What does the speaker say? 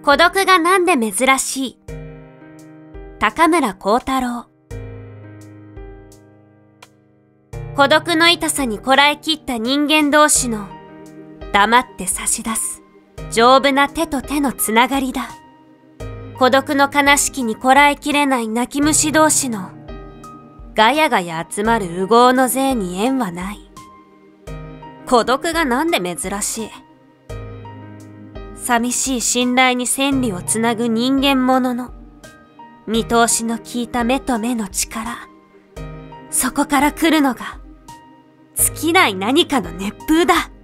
孤独がなんで珍しい。高村光太郎。孤独の痛さにこらえきった人間同士の黙って差し出す丈夫な手と手のつながりだ。孤独の悲しきにこらえきれない泣き虫同士のガヤガヤ集まる烏合の勢に縁はない。孤独がなんで珍しい。寂しい信頼に千里をつなぐ人間ものの見通しの効いた目と目の力。そこから来るのが尽きない何かの熱風だ。